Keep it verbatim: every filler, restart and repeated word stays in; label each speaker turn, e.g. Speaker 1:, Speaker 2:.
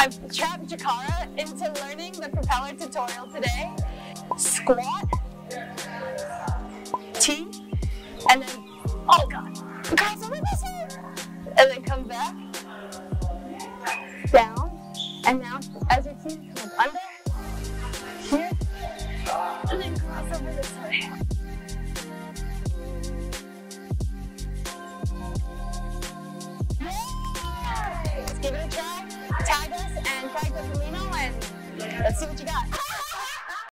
Speaker 1: I've trapped Jakara into learning the propeller tutorial today. Squat, T, and then, oh god, cross over this way, and then come back, down, and now, as you see, come up under, here, and then cross over this way. Let's give it a try, tag us, and tag Dopamineo, and let's see what you got.